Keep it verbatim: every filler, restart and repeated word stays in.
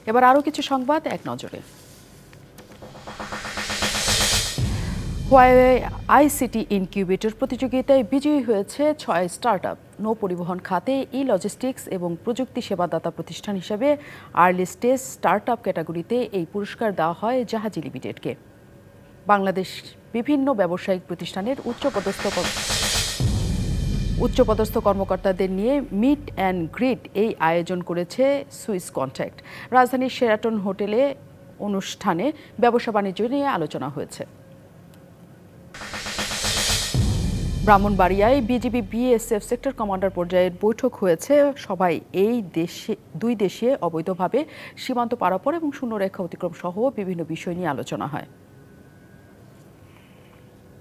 এবার আরও কিছু সংবাদ এক নজরে। হোয়াওয়ে আইসিটি ইনকিউবেটর প্রতিযোগিতায় বিজয়ী হয়েছে ছয় স্টার্টআপ। নৌ পরিবহন খাতে ই লজিস্টিক্স এবং প্রযুক্তি সেবাদাতা প্রতিষ্ঠান হিসেবে আর্লি স্টেজ স্টার্টআপ ক্যাটাগরিতে এই পুরস্কার দেওয়া হয় জাহাজি লিমিটেডকে। বাংলাদেশ বিভিন্ন ব্যবসায়িক প্রতিষ্ঠানের উচ্চপদস্থ উচ্চপদস্থ কর্মকর্তাদের নিয়ে মিট অ্যান্ড গ্রিট এই আয়োজন করেছে সুইস কন্ট্যাক্ট। রাজধানীর শেরাটন হোটেলে অনুষ্ঠানে ব্যবসা বাণিজ্য নিয়ে আলোচনা হয়েছে। ব্রাহ্মণবাড়িয়ায় বিজিবি বিএসএফ সেক্টর কমান্ডার পর্যায়ের বৈঠক হয়েছে। সভায় এই দেশে দুই দেশে অবৈধভাবে সীমান্ত পারাপার এবং শূন্যরেখা অতিক্রম সহ বিভিন্ন বিষয় নিয়ে আলোচনা হয়।